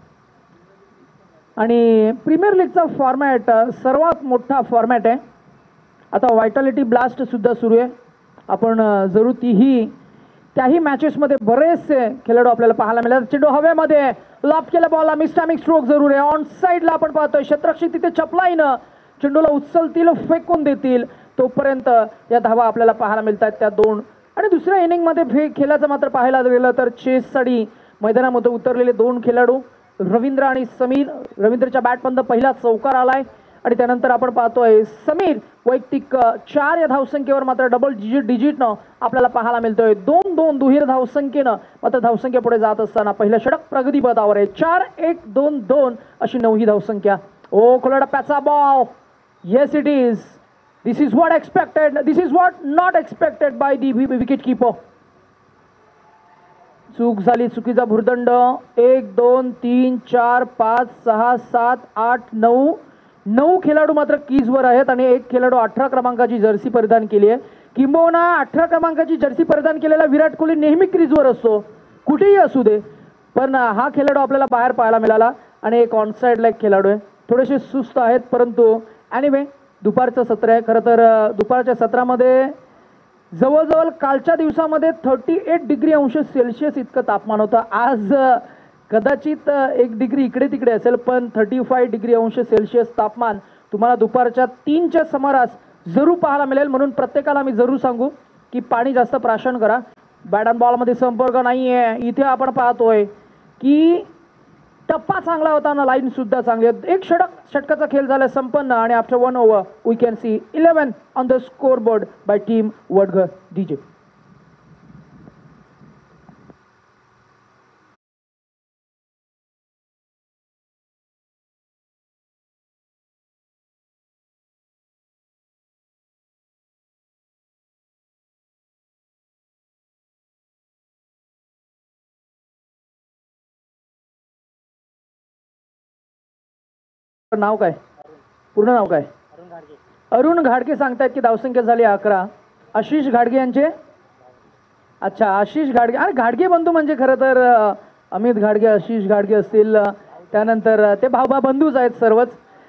Speaker 3: आणि प्रीमियर लीगचा फॉर्मॅट सर्वात मोठा फॉर्मॅट आहे. आता व्हायटॅलिटी ब्लास्ट सुद्धा सुरू आहे. आपण जरूर त्याही मॅचेसमध्ये बरेचसे खेळाडू आपल्याला पाहायला मिळतात. चेंडू हवेमध्ये लॉफ्ट केला, बॉलला मिस्टॅमिक स्ट्रोक जरूर आहे. ऑन साईडला आपण पाहतोय शतरक्षी तिथे चपलाईनं चेंडूला उचलतील, फेकून देतील, तोपर्यंत या धावा आपल्याला पाहायला मिळतात त्या दोन आणि दुसऱ्या इनिंगमध्ये खेळाचं मात्र पाहायला गेलं तर चेससाठी मैदानामध्ये उतरलेले दोन खेळाडू रवींद्र आणि समीर. रवींद्रच्या बॅटमधून पहिला चौकार आलाय आणि त्यानंतर आपण पाहतोय समीर वैयक्तिक 4 या धावसंख्येवर मात्र डबल डिजिटनं आपल्याला पाहायला मिळतोय. 2-2 दुहेर धावसंख्येनं मात्र धावसंख्या पुढे जात असताना पहिलं षटक प्रगतीपथावर आहे. 4-1-2-2 अशी 9 ही धावसंख्या. ओ खुल्या टप्प्याचा ball. Yes it is. This is what expected. This is what not expected by the wicket keeper. चूक झाली. चुकीचा भुर्दंड. 1 2 3 4 5 6 7 8 9 9 खेळाडू मात्र कीजवर आहेत आणि एक खेळाडू 18 क्रमांकाची जर्सी परिधान केली आहे. किंबहुना 18 क्रमांकाची जर्सी परिधान केलेला विराट कोहली नेहमी क्रीजवर असतो, कुठेही असू दे, पण हा खेळाडू आपल्याला बाहेर पाहायला मिळाला आणि एक ऑनसाइडला एक खेळाडू आहे. थोडेसे सुस्त आहेत, परंतु एनिवे दुपारचं सत्र आहे. खरं तर दुपारच्या सत्रामध्ये जवळजवळ कालच्या दिवसामध्ये 38 डिग्री अंश सेल्सिअस इतकं तापमान होतं. आज कदाचित 1 डिग्री इकडे तिकडे असेल, पण 35 डिग्री अंश सेल्सिअस तापमान तुम्हाला दुपारच्या 3च्या सुमारास जरूर पाहायला मिळेल. म्हणून प्रत्येकाला मी जरूर सांगू की पाणी जास्त प्राशन करा. बॅट अँड बॉलमध्ये संपर्क नाही आहे. इथे आपण पाहतोय की टप्पा चांगला होता ना, लाईन सुद्धा चांगली आहे. एक षटकाचा खेळ झाला संपन्न आणि after 1 over we can see 11 on the score board by team Wadghar DJ. नाव काय? पूर्ण नाव काय? अरुण घाडगे सांगतायत की धावसंख्या झाली 11. आशिष घाडगे यांचे. अच्छा, आशिष घाडगे. अरे घाडगे बंधू म्हणजे खरं तर अमित घाडगे, आशिष घाडगे असतील, त्यानंतर ते भाऊ बंधूच आहेत सर्वच.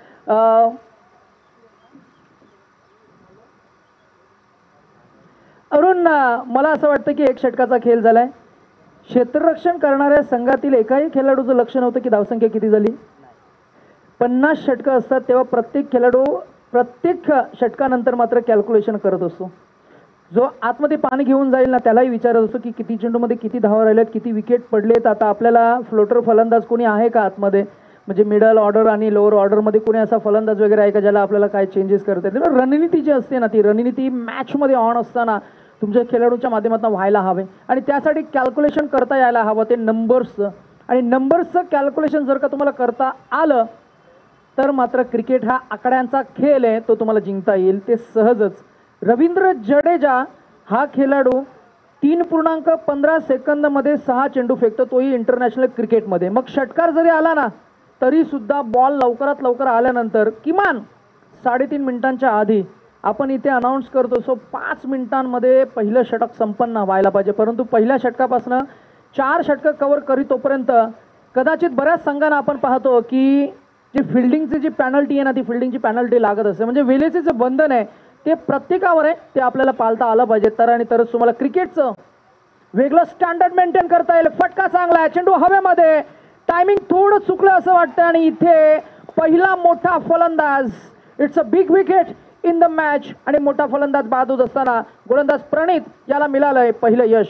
Speaker 3: अरुण, मला असं वाटतं की एक षटकाचा खेळ झालाय. क्षेत्ररक्षण करणाऱ्या संघातील एकाही खेळाडूचं लक्ष नव्हतं की धावसंख्या किती झाली. 50 षटकं असतात तेव्हा प्रत्येक खेळाडू प्रत्येक षटकानंतर मात्र कॅल्क्युलेशन करत असतो. जो आतमध्ये पाणी घेऊन जाईल ना त्यालाही विचारत असतो की किती चेंडूमध्ये किती धावा राहिल्यात, किती विकेट पडलेत. आता आपल्याला फ्लोटर फलंदाज कोणी आहे का आतमध्ये, म्हणजे मिडल ऑर्डर आणि लोअर ऑर्डरमध्ये कोणी असा फलंदाज वगैरे आहे का ज्याला आपल्याला काय चेंजेस करता येतील. रणनीती जी असते ना ती रणनीती मॅचमध्ये ऑन असताना तुमच्या खेळाडूच्या माध्यमातून व्हायला हवे आणि त्यासाठी कॅल्क्युलेशन करता यायला हवं ते नंबर्सचं. आणि नंबर्सचं कॅल्क्युलेशन जर का तुम्हाला करता आलं तर मात्र क्रिकेट हा आकड्यांचा खेळ आहे, तो तुम्हाला जिंकता येईल ते सहजच. रवींद्र जडेजा हा खेळाडू 3.15 सेकंदमध्ये 6 चेंडू फेकतो, तोही इंटरनॅशनल क्रिकेटमध्ये. मग षटकार जरी आला ना तरी सुद्धा बॉल लवकरात लवकर आल्यानंतर किमान 3.5 मिनिटांच्या आधी आपण इथे अनाऊन्स करतो सो 5 मिनिटांमध्ये पहिलं षटक संपन्न व्हायला पाहिजे. परंतु पहिल्या षटकापासून 4 षटकं कव्हर करीतोपर्यंत कदाचित बऱ्याच संघांना आपण पाहतो की जी फिल्डिंगची जी पॅनल्टी आहे ना ती फिल्डिंगची पॅनल्टी लागत असते. म्हणजे वेलेसीचं बंधन आहे ते प्रत्येकावर आहे, ते आपल्याला पाळता आलं पाहिजे. तर आणि तरच तुम्हाला क्रिकेटचं वेगळं स्टँडर्ड मेंटेन करता येईल. फटका चांगला आहे, चेंडू हवेमध्ये, टायमिंग थोडं चुकलं असं वाटतं आणि इथे पहिला मोठा फलंदाज. It's a big wicket in the match आणि मोठा फलंदाज बाद होत असताना गोलंदाज प्रणित याला मिळालंय पहिलं यश.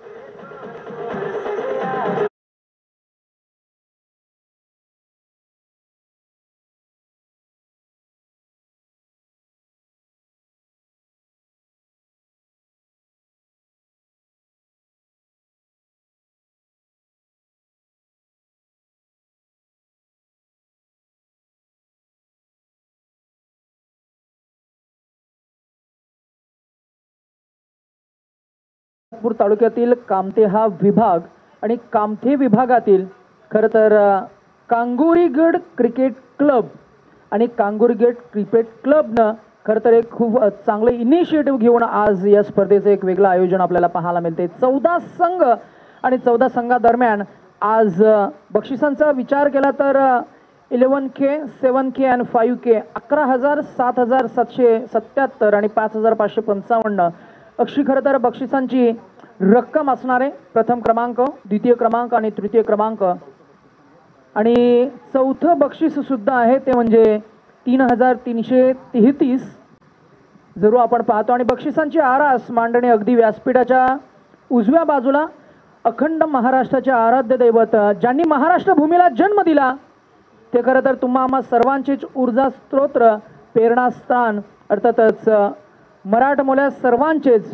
Speaker 3: नागपूर तालुक्यातील कामथे हा विभाग आणि कामथे विभागातील खरं तर कांगोरीगड क्रिकेट क्लब आणि कांगोरीगड क्रिकेट क्लबनं खरं तर एक खूप चांगलं इनिशिएटिव्ह घेऊन आज या स्पर्धेचं एक वेगळं आयोजन आपल्याला पाहायला मिळते. 14 संघ आणि 14 संघादरम्यान आज बक्षिसांचा विचार केला तर 11K, 7K आणि 5K 11,000, 7,777 आणि 5,555 अशी खरं तर बक्षिसांची रक्कम असणार आहे. प्रथम क्रमांक, द्वितीय क्रमांक आणि तृतीय क्रमांक आणि चौथं बक्षीस सुद्धा आहे ते म्हणजे 3,333. जरूर आपण पाहतो आणि बक्षिसांची आरास मांडणी अगदी व्यासपीठाच्या उजव्या बाजूला अखंड महाराष्ट्राचे आराध्य दैवत ज्यांनी महाराष्ट्र भूमीला जन्म दिला ते खरं तर तुम्हा आम्हा सर्वांचीच ऊर्जा स्तोत्र प्रेरणास्थान अर्थातच मराठमोल्या सर्वांचेच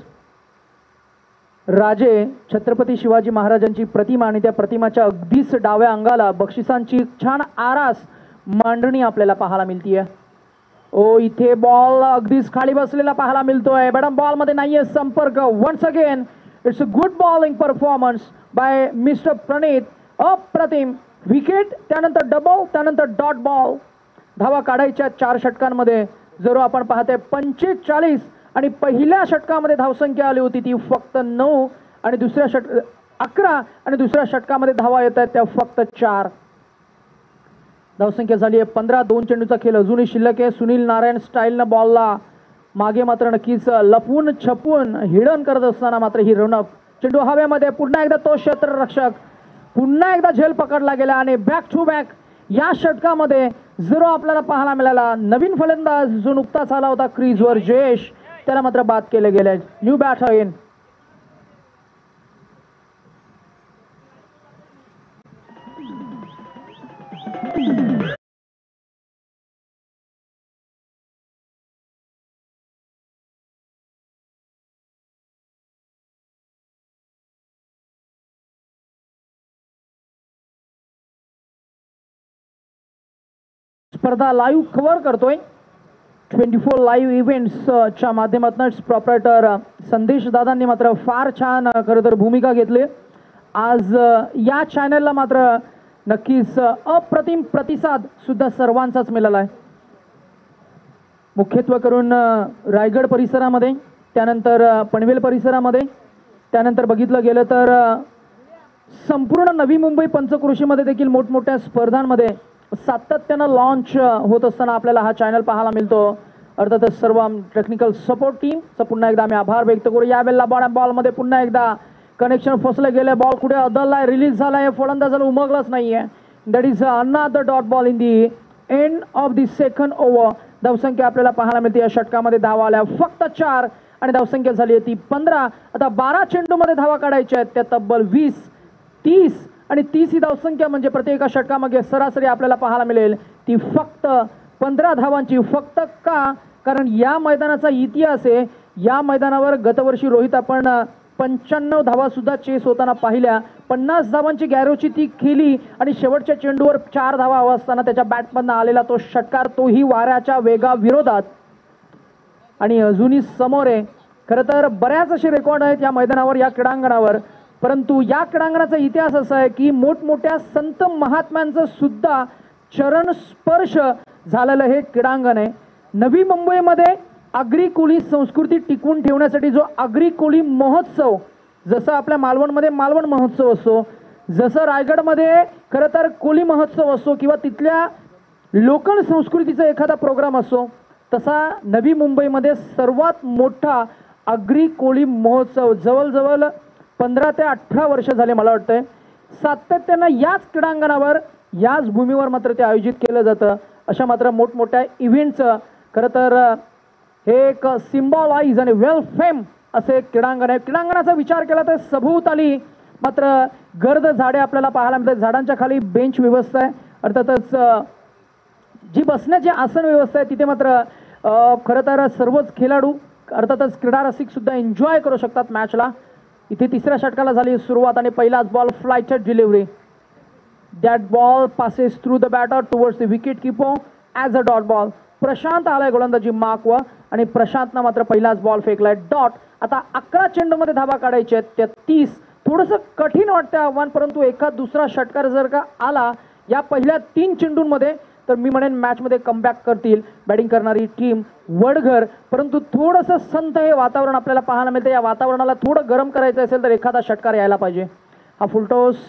Speaker 3: राजे छत्रपती शिवाजी महाराजांची प्रतिमा आणि त्या प्रतिमाच्या अगदीच डाव्या अंगाला बक्षिसांची छान आरास मांडणी आपल्याला पाहायला मिळतीये. ओ इथे बॉल अगदीच खाली बसलेला पाहायला मिळतोय. मॅडम बॉल मध्ये नाहीये संपर्क. Once again it's a good bowling performance by mister Pranit. अप्रतिम विकेट, त्यानंतर डबल, त्यानंतर डॉट बॉल. धावा काढायच्या 4 षटकांमध्ये जरूर आपण पाहते 45 आणि पहिल्या षटकामध्ये धावसंख्या आली होती ती फक्त 9 आणि दुसऱ्या 11 आणि दुसऱ्या षटकामध्ये धावा येत आहेत त्या फक्त 4. धावसंख्या झाली आहे 15. 2 चेंडूचा खेळ अजूनही शिल्लक आहे. सुनील नारायण स्टाईलनं बॉलला मागे मात्र नक्कीच लपून छपून हिडन करत असताना मात्र ही रनअप. चेंडू हवेमध्ये पुन्हा एकदा तो क्षेत्ररक्षक पुन्हा एकदा झेल पकडला गेला आणि बॅक टू बॅक या षटकामध्ये जरूर आपल्याला पाहायला मिळाला नवीन फलंदाज जो नुकताच आला होता क्रीजवर जयेश, त्याला मात्र बाद केले गेले. New batter in. स्पर्धा लाईव्ह कव्हर करतोय 24 लाईव्ह इव्हेंट्स च्या माध्यमातून प्रॉपरेटर संदेश दादांनी मात्र फार छान खरं तर भूमिका घेतली. आज या चॅनलला मात्र नक्कीच अप्रतिम प्रतिसाद सुद्धा सर्वांचाच मिळाला आहे. मुख्यत्वे करून रायगड परिसरामध्ये, त्यानंतर पनवेल परिसरामध्ये, त्यानंतर बघितलं गेलं तर संपूर्ण नवी मुंबई पंचक्रोशीमध्ये देखील मोठमोठ्या स्पर्धांमध्ये सातत्यानं लॉन्च होत असताना आपल्याला हा चॅनल पाहायला मिळतो. अर्थातच सर्व टेक्निकल सपोर्ट टीमचा पुन्हा एकदा आम्ही आभार व्यक्त करू. यावेळेला बॉलमध्ये पुन्हा एकदा कनेक्शन फसलं गेलं. बॉल कुठे अदललाय, रिलीज झालाय, फलंदाजाला उमगलंच नाहीये. That is another dot ball in the end of the second over. धावसंख्या आपल्याला पाहायला मिळते या षटकामध्ये धावा आल्या फक्त 4 आणि धावसंख्या झाली आहे ती 15. आता 12 चेंडूमध्ये धावा काढायच्या आहेत त्या तब्बल 20, 30 आणि 30 ही धावसंख्या म्हणजे प्रत्येक षटकामागे सरासरी आपल्याला पाहायला मिळेल ती फक्त 15 धावांची. फक्त का? कारण या मैदानाचा इतिहास आहे. या मैदानावर गतवर्षी रोहित आपण 95 धावा सुद्धा चेस होताना पाहिल्या. 50 धावांची गॅरोची ती खेळली आणि शेवटच्या चेंडूवर 4 धावा हवा असताना त्याच्या बॅटमधनं आलेला तो षटकार, तोही वाऱ्याच्या वेगा विरोधात आणि अजूनही समोर आहे. खरं तर बऱ्याच असे रेकॉर्ड आहेत या मैदानावर, या क्रीडांगणावर. परंतु या क्रीडांगणाचा इतिहास असा आहे की मोठमोठ्या संत महात्म्यांचं सुद्धा चरण स्पर्श झालेलं हे क्रीडांगण आहे. नवी मुंबईमध्ये आगरी कोळी संस्कृती टिकवून ठेवण्यासाठी जो आगरी कोळी महोत्सव, जसं आपल्या मालवणमध्ये मालवण महोत्सव असतो, जसं रायगडमध्ये खरं तर कोळी महोत्सव असतो किंवा तिथल्या लोकल संस्कृतीचा एखादा प्रोग्राम असतो, तसा नवी मुंबईमध्ये सर्वात मोठा आगरी कोळी महोत्सव जवळजवळ 15 ते 18 वर्ष झाले मला वाटतंय सातत्यानं याच क्रीडांगणावर, याच भूमीवर मात्र ते आयोजित केलं जातं. अशा मात्र मोठमोठ्या इव्हेंटचं खरं तर हे एक सिम्बॉलाइज आणि वेल फेम असे क्रीडांगण आहे. क्रीडांगणाचा विचार केला तर सभोवताली मात्र गर्द झाडे आपल्याला पाहायला मिळतात. झाडांच्या खाली बेंच व्यवस्था आहे. अर्थातच जी बसण्याची आसन व्यवस्था आहे तिथे मात्र खरं तर सर्वच खेळाडू अर्थातच क्रीडा रसिक सुद्धा एन्जॉय करू शकतात मॅचला. इथे तिसऱ्या षटकाला झाली सुरुवात आणि पहिलाच बॉल फ्लायचर delivery. That ball passes through the batter towards the wicket keeper as a dot ball. Prashant आलाय गोलंदाजी मार्कवर आणि प्रशांतनं मात्र पहिलाच बॉल फेकलाय डॉट. आता 11 चेंडूमध्ये धावा काढायचे आहेत त्या 30. थोडंसं कठीण वाटतं आव्हान, परंतु एखाद दुसरा षटकार जर का आला या पहिल्या 3 चेंडूंमध्ये तर मी म्हणेन मॅचमध्ये कमबॅक करतील बॅटिंग करणारी टीम वडघर. परंतु थोडंसं संत हे वातावरण आपल्याला पाहायला मिळतं. या वातावरणाला थोडं गरम करायचं असेल तर एखादा षटकार यायला पाहिजे. हा फुलटॉस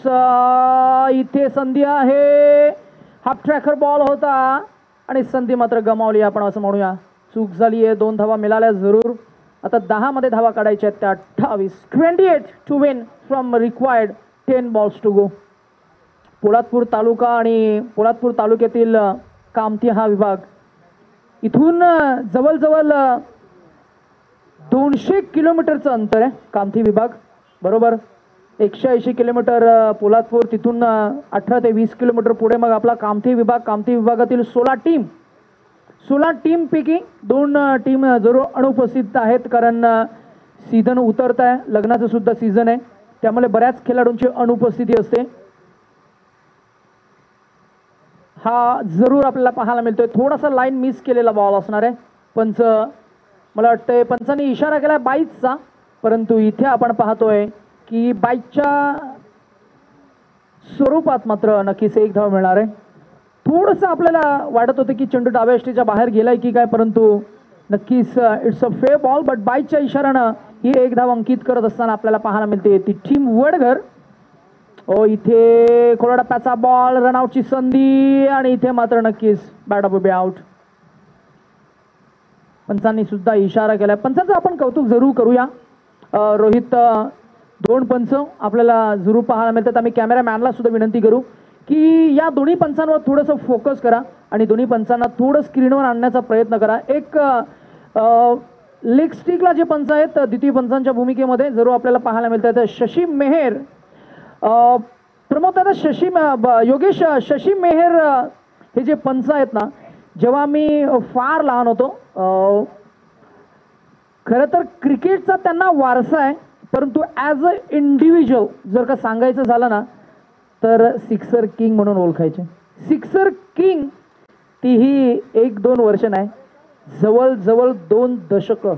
Speaker 3: इथे संधी आहे. हाफ ट्रॅकर बॉल होता आणि संधी मात्र गमावली आपण असं म्हणूया. चूक झाली आहे. 2 धावा मिळाल्या जरूर. आता 10 मध्ये धावा काढायच्या आहेत त्या 28. 28 to win from required 10 balls to go. Poladpur taluka आणि पोलादपूर तालुक्यातील कामती हा विभाग, इथून जवळजवळ 200 किलोमीटरचं अंतर आहे कामठी विभाग बरोबर. 180 किलोमीटर पोलादपूर, तिथून 18 ते 20 किलोमीटर पुढे मग आपला कामठी विभाग. कामठी विभागातील 16 टीम पैकी 2 टीम जरूर अनुपस्थित आहेत, कारण सीझन उतरत आहे, लग्नाचं सुद्धा सीझन आहे, त्यामुळे बऱ्याच खेळाडूंची अनुपस्थिती असते. हा जरूर आपल्याला पाहायला मिळतोय. थोडासा लाईन मिस केलेला बॉल असणार आहे. पंच मला वाटतंय पंचांनी इशारा केला बाईचचा, परंतु इथे आपण पाहतोय की बाईकच्या स्वरूपात मात्र नक्कीच एक धाव मिळणार आहे. थोडंसं आपल्याला वाटत होतं की चेंडू डाव्या यष्टीच्या बाहेर गेलाय की काय, परंतु नक्कीच it's a fair ball. But बाईकच्या इशारानं ही एक धाव अंकित करत असताना आपल्याला पाहायला मिळते ती टीम वडघर. इथे खोडा बॉल, रनआउटची संधी आणि इथे मात्र नक्कीच बॅट ऑफ बी आउट. पंचांनी सुद्धा इशारा केलाय. पंचांचं आपण कौतुक जरूर करूया. रोहित 2 पंच आपल्याला जरूर पाहायला मिळतात. आम्ही कॅमेरामॅनला सुद्धा विनंती करू की या दोन्ही पंचांवर थोडंसं फोकस करा आणि दोन्ही पंचांना थोडं स्क्रीनवर आणण्याचा प्रयत्न करा. एक लेग स्टिकला जे पंच आहेत द्वितीय पंचांच्या भूमिकेमध्ये जरूर आपल्याला पाहायला मिळतात शशी मेहर. प्रमोद दादा, योगेश शशी मेहर हे जे पंच आहेत ना, जेव्हा मी फार लहान होतो, खरं तर क्रिकेटचा त्यांना वारसा आहे, परंतु ॲज अ इंडिव्हिज्युअल जर का सांगायचं झालं ना तर सिक्सर किंग म्हणून ओळखायचे. सिक्सर किंग तीही 1-2 वर्ष नाही, जवळजवळ 2 दशकं,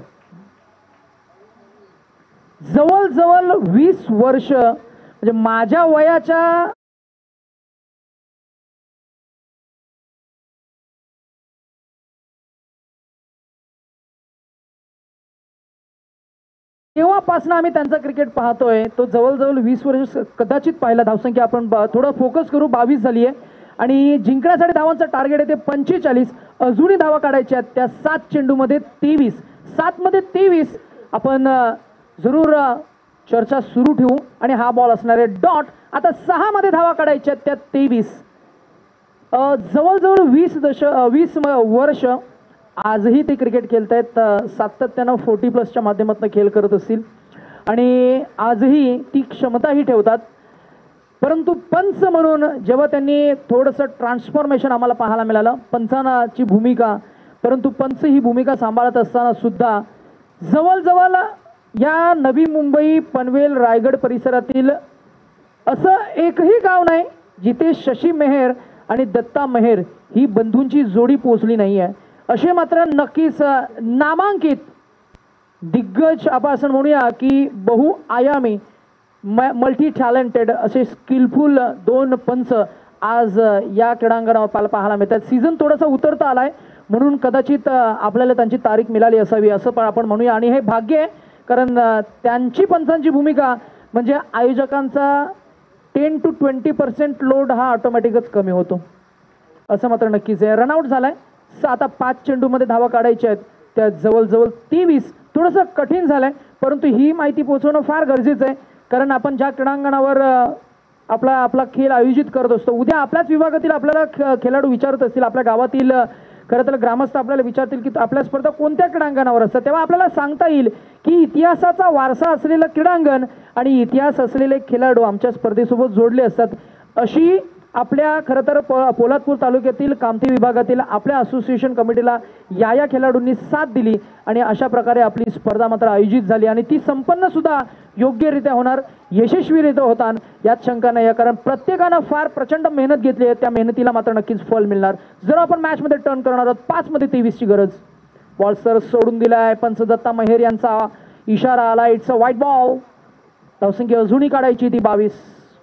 Speaker 3: जवळजवळ 20 वर्ष, म्हणजे माझ्या वयाच्या तेव्हापासून आम्ही त्यांचा क्रिकेट पाहतोय. तो जवळजवळ 20 वर्ष कदाचित पाहिला. धावसंख्या आपण थोडं फोकस करू. 22 झाली आहे आणि जिंकण्यासाठी धावांचं टार्गेट आहे ते 45. अजूनही धावा काढायच्या आहेत त्या 7 चेंडूमध्ये 23. 7 मध्ये 23 आपण जरूर चर्चा सुरू ठेवू आणि हा बॉल असणार आहे डॉट. आता 6 मध्ये धावा काढायच्या आहेत त्या 23. जवळजवळ 20 वर्ष आजही ते क्रिकेट खेळत आहेत. सातत्यानं 40+ माध्यमातून खेळ करत असतील आणि आजही ती क्षमताही ठेवतात. परंतु पंच म्हणून जेव्हा त्यांनी थोडंसं ट्रान्सफॉर्मेशन आम्हाला पाहायला मिळालं, पंचांची भूमिका, परंतु पंच ही भूमिका सांभाळत असताना सुद्धा जवळजवळ या नवी मुंबई, पनवेल, रायगड परिसरातील असं एकही गाव नाही जिथे शशी मेहर आणि दत्ता मेहर ही बंधूंची जोडी पोहोचली नाही आहे. असे मात्र नक्कीच नामांकित दिग्गज आपण असं म्हणूया की बहुआयामी मल्टी टॅलेंटेड असे स्किलफुल 2 पंच आज या क्रीडांगणावर पाहायला मिळतात. सीझन थोडासा उतरता आलाय म्हणून कदाचित आपल्याला त्यांची तारीख मिळाली असावी असं पण आपण म्हणूया. आणि हे भाग्य आहे, कारण त्यांची पंचांची भूमिका म्हणजे आयोजकांचा 10 to 20% लोड हा ऑटोमॅटिकच कमी होतो असं मात्र नक्कीच आहे. रनआउट झालाय. आता 5 चेंडूमध्ये धावा काढायच्या आहेत त्या जवळजवळ 23. थोडंसं कठीण झालंय, परंतु ही माहिती पोहोचवणं फार गरजेचं आहे, कारण आपण ज्या क्रीडांगणावर आपला खेळ आयोजित करत असतो, उद्या आपल्याच विभागातील आपल्याला खेळाडू विचारत असतील, आपल्या गावातील खरं तर ग्रामस्थ आपल्याला विचारतील की आपल्या स्पर्धा कोणत्या क्रीडांगणावर असतात, तेव्हा आपल्याला सांगता येईल की इतिहासाचा वारसा असलेलं क्रीडांगण आणि इतिहास असलेले खेळाडू आमच्या स्पर्धेसोबत जोडले असतात. अशी आपल्या खरं तर पोलादपूर तालुक्यातील कामठी विभागातील आपल्या असोसिएशन कमिटीला या खेळाडूंनी साथ दिली आणि अशा प्रकारे आपली स्पर्धा मात्र आयोजित झाली आणि ती संपन्न सुद्धा योग्यरित्या होणार, यशस्वीरित्या होणार यात शंका नाही, कारण प्रत्येकानं फार प्रचंड मेहनत घेतली आहे. त्या मेहनतीला मात्र नक्कीच फळ मिळणार. जर आपण मॅचमध्ये टर्न करणार आहोत 5 मध्ये 23 ची गरज. बॉल सर सोडून दिलाय. पंच दत्ता मेहर यांचा इशारा आला. It's a wide ball. धावसंख्या अजूनही काढायची ती 22.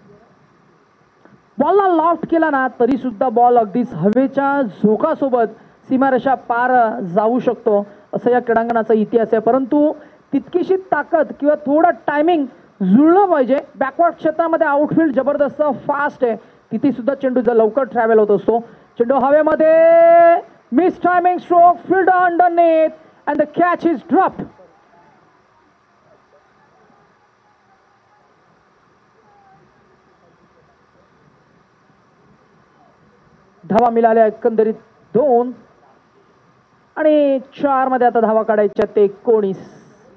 Speaker 3: बॉलला लॉफ्ट केला ना तरी सुद्धा बॉल अगदीच हवेच्या झोकासोबत सीमारेषा पार जाऊ शकतो असं या क्रीडांगणाचा इतिहास आहे. परंतु तितकीशी ताकद किंवा थोडं टायमिंग जुळलं पाहिजे. बॅकवर्ड क्षेत्रामध्ये आउटफील्ड जबरदस्त फास्ट आहे, तिथे सुद्धा चेंडू लवकर ट्रॅव्हल होत असतो. चेंडू हवेमध्ये, miss timing stroke, field underneath and the catch is dropped. धावा मिळाल्या एकंदरीत 2 आणि 4 मध्ये आता धावा काढायच्या ते 19.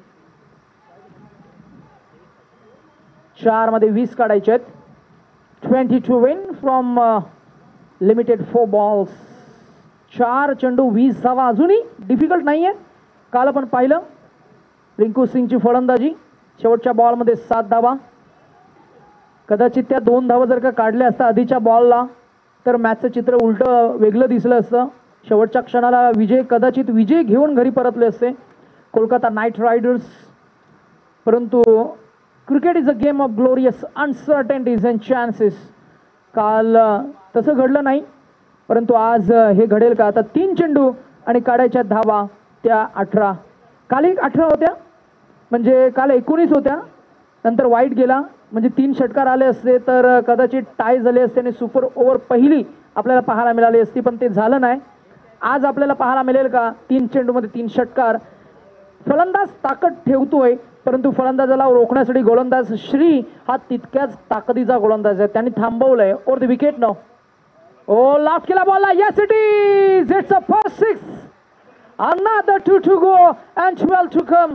Speaker 3: 4 मध्ये 20 काढायचे आहेत. 22 विन फ्रॉम लिमिटेड 4 बॉल्स. 4 चेंडू 20 धावा अजूनही डिफिकल्ट नाहीये. काल आपण पाहिलं रिंकू सिंगची फलंदाजी, शेवटच्या बॉलमध्ये 7 धावा. कदाचित त्या 2 धावा जर का काढल्या असता आधीच्या बॉलला तर मॅचचं चित्र उलटं वेगळं दिसलं असतं. शेवटच्या क्षणाला कदाचित विजय घेऊन घरी परतले असते कोलकाता नाईट रायडर्स. परंतु cricket is a game of glorious uncertainties and chances. काल तसं घडलं नाही, परंतु आज हे घडेल का? आता 3 चेंडू आणि काढायच्या धावा त्या 18. काल 18 होत्या, म्हणजे काल 19 होत्या, नंतर वाईट गेला, म्हणजे 3 षटकार आले असते तर कदाचित टाय झाले असते आणि सुपर ओव्हर पहिली आपल्याला पाहायला मिळाली असती, पण ते झालं नाही. आज आपल्याला पाहायला मिळेल का 3 चेंडूमध्ये 3 षटकार. फलंदाज ताकद ठेवतोय, परंतु फलंदाजाला रोखण्यासाठी गोलंदाज श्री हा तितक्याच ताकदीचा गोलंदाज आहे. त्यांनी थांबवलंय. Or the wicket no. Oh loft केला बॉलला. Yes it is. It's a first 6. Another 2 to go and 12 to come.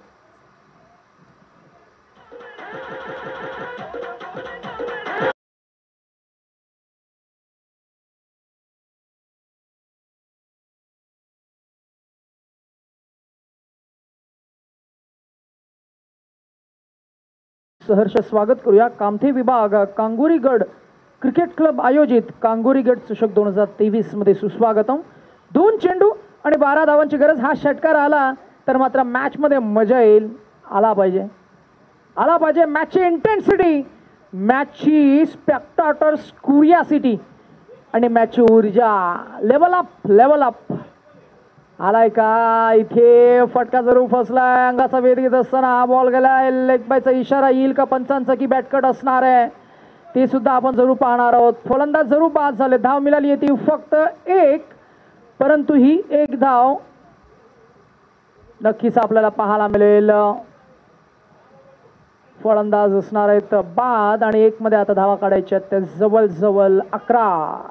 Speaker 3: सहर्ष स्वागत करूया. कामथे विभाग कांगोरीगड क्रिकेट क्लब आयोजित कांगोरीगड चषक 2023 मध्ये सुस्वागतम. 2 चेंडू आणि 12 धावांची गरज. हा षटकार आला तर मात्र मॅच मध्ये मजा येईल. आला पाहिजे मॅचची इंटेन्सिटी, मॅचची स्पेक्टाटर्स क्युरियासिटी आणि मॅचची ऊर्जा. लेवल अप आलाय का? इथे फटका जरूर फसलाय. अंगाचा वेध घेत असताना हा बॉल गेलाय. लेग बायचा इशारा येईल का? पंचांचा की बॅटकट असणार आहे ते सुद्धा आपण जरूर पाहणार आहोत. फलंदाज जरूर बाद झाले. धाव मिळाली ती फक्त 1, परंतु ही 1 धाव नक्कीच आपल्याला पाहायला मिळेल. फलंदाज असणार आहेत बाद आणि 1 मध्ये आता धावा काढायच्या त्या जवळ 11.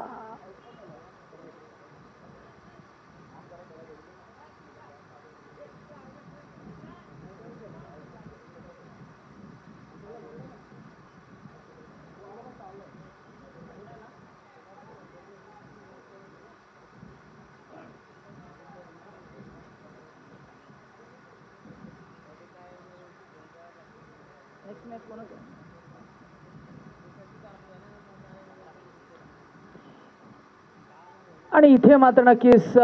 Speaker 3: आणि इथे मात्र नक्कीच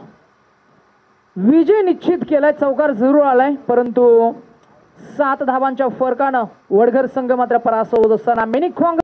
Speaker 3: विजय निश्चित केलाय. चौकार जरूर आलाय, परंतु 7 धावांच्या फरकानं वडघर संघ मात्र पराभव होत असताना मिनी ख्वांग